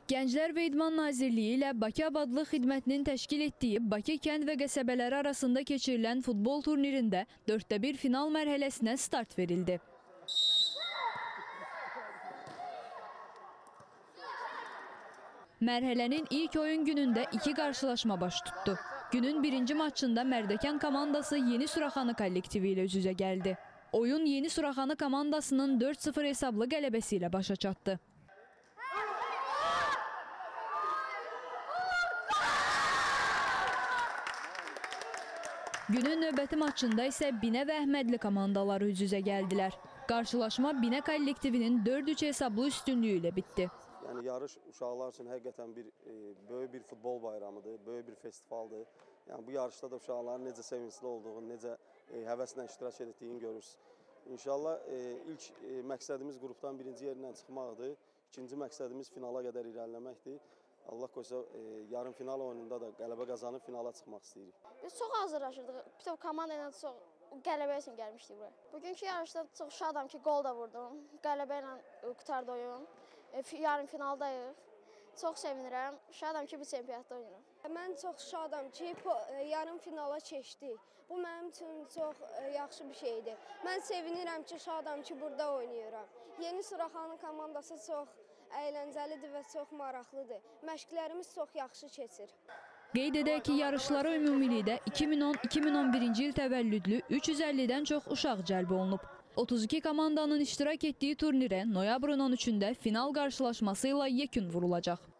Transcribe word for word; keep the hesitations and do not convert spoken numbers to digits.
Gənclər və İdman Nazirliyi ilə Bakı Abadlıq Xidmətinin təşkil etdiyi Bakı kənd və qəsəbələri arasında keçirilən futbol turnirində dörddə bir final mərhələsinə start verildi. Mərhələnin ilk oyun günündə iki qarşılaşma baş tutdu. Günün birinci maçında Mərdəkan komandası Yeni Suraxanı kollektivi ilə üz-üzə gəldi. Oyun Yeni Suraxanı komandasının dörd sıfır hesablı qələbəsi ilə başa çatdı. Günün növbəti maçında isə Binə və Əhmədli komandaları üz-üzə gəldilər. Qarşılaşma Binə kollektivinin dörd üç hesablı üstünlüyü ilə bitdi. Yəni yarış uşaqlar üçün həqiqətən bir e, böyük bir futbol bayramıdır, böyük bir festivaldır. Yəni bu yarışda da uşaqların necə sevincli olduğunu, necə e, həvəslə iştirak etdiyini görürsünüz. İnşallah e, ilk e, məqsədimiz qrupdan birinci yerindən çıxmaqdır. İkinci məqsədimiz finala qədər irəliləməkdir. Allah qoysa e, yarım final oyununda da qələbə qazanıb finala çıxmaq istəyirik. Biz çox hazırlaşırdıq. Bütün komanda ilə çox qələbə üçün gəlmişdik bura. Bugünkü yarışda çox şadam ki, gol da vurdum. Qələbə ilə qurtardı oyun. E, yarım finaldayıq. Çox sevinirəm. Şadam ki, bu çempionatda oynayırım. Mən çox şadam ki, yarım finala keçdik. Bu mənim üçün çox yaxşı bir şeydir. Mən sevinirəm ki, şadam ki, burada oynayıram. Yeni Suraxanı komandası çox əyləncəlidir və çox maraqlıdır. Məşqlərimiz çox yaxşı keçir. Qeyd edək ki, yarışlara ümumilikdə iki min on iki min on birinci il təvəllüdlü üç yüz əllidən çox uşaq cəlb olunub. otuz iki komandanın iştirak etdiyi turnirə noyabrın on üçündə final qarşılaşması ilə yekun vurulacaq.